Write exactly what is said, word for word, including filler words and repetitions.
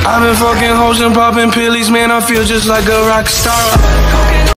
I've been fucking hoes and popping pillies, man, I feel just like a rock star.